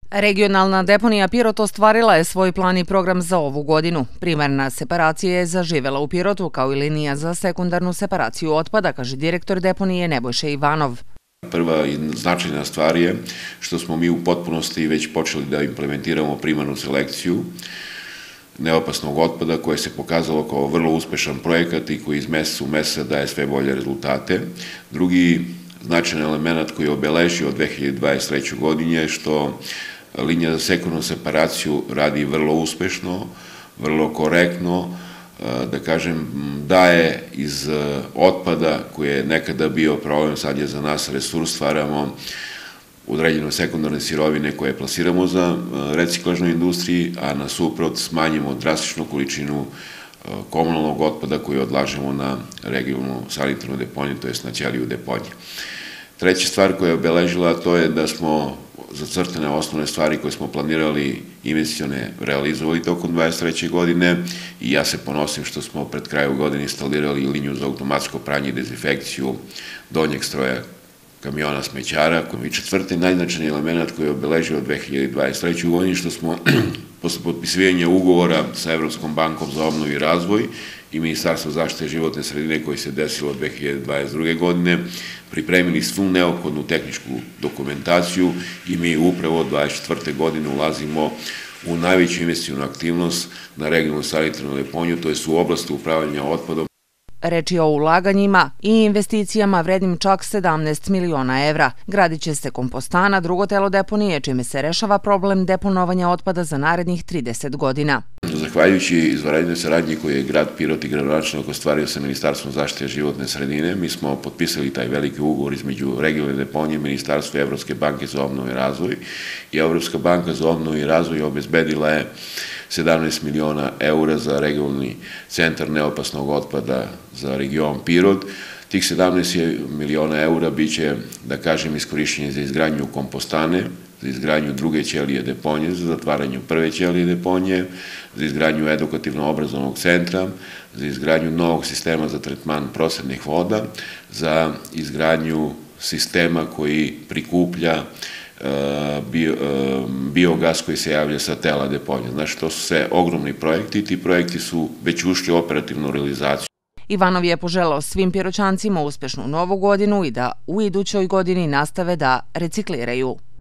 Regionalna deponija Pirot ostvarila je svoj plan i program za ovu godinu. Primarna separacija je zaživela u Pirotu kao i linija za sekundarnu separaciju otpada, kaže direktor deponije Nebojša Ivanov. Prva i značajna stvar je što smo mi u potpunosti već počeli da implementiramo primarnu selekciju neopasnog otpada koje se pokazalo kao vrlo uspešan projekat i koji iz meseca u mesec daje sve bolje rezultate. Drugi značajan element koji je obeležio 2023. godine je što linija za sekundarnu separaciju radi vrlo uspešno, vrlo korektno, da kažem, daje iz otpada koji je nekada bio problem, sad je za nas resurs, stvaramo određene sekundarne sirovine koje plasiramo za reciklažnu industriji, a nasuprot smanjimo drastičnu količinu komunalnog otpada koji odlažemo na regionalnu sanitarnu deponiju, to je na ćeliju deponije. Treća stvar koja je obeležila to je da smo zacrtane osnovne stvari koje smo planirali investicione realizovali tokom 2023. godine i ja se ponosim što smo pred kraju godine instalirali liniju za automatsko pranje i dezinfekciju donjeg stroja kamiona smećara. I četvrti najznačajniji element koji je obeležio 2023. godini što smo posle potpisivanja ugovora sa Evropskom bankom za obnovu i razvoj i Ministarstvo zaštite životne sredine koji se desilo 2022. godine pripremili svu neophodnu tehničku dokumentaciju i mi upravo od 2024. godine ulazimo u najveću investicionu aktivnost na regionalnu sanitarnu deponiju, to je u oblasti upravljanja otpadom. Reč je o ulaganjima i investicijama vrednim čak 17 miliona evra. Gradit će se kompostana, drugo telo deponije, čime se rešava problem deponovanja otpada za narednih 30 godina. Zahvaljujući izvanrednoj saradnji koju je grad Pirot i gradonačelnik ostvario sa Ministarstvom zaštite životne sredine, mi smo potpisali taj veliki ugovor između regionalne deponije, Ministarstva i Evropske banke za obnovu i razvoj. I Evropska banka za obnovu i razvoj obezbedila je 17 miliona eura za regionalni centar neopasnog otpada za region Pirot. Tih 17 miliona eura biće, da kažem, iskorišćeni za izgradnju kompostane, za izgradnju druge ćelije deponije, za zatvaranje prve ćelije deponije, za izgradnju edukativno-obrazovnog centra, za izgradnju novog sistema za tretman prostornih voda, za izgradnju sistema koji prikuplja biogas koji se javlja sa tela deponija. Znači, to su sve ogromni projekti, ti projekti su već ušli u operativnu realizaciju. Ivanov je poželao svim Piroćancima uspešnu novu godinu i da u idućoj godini nastave da recikliraju.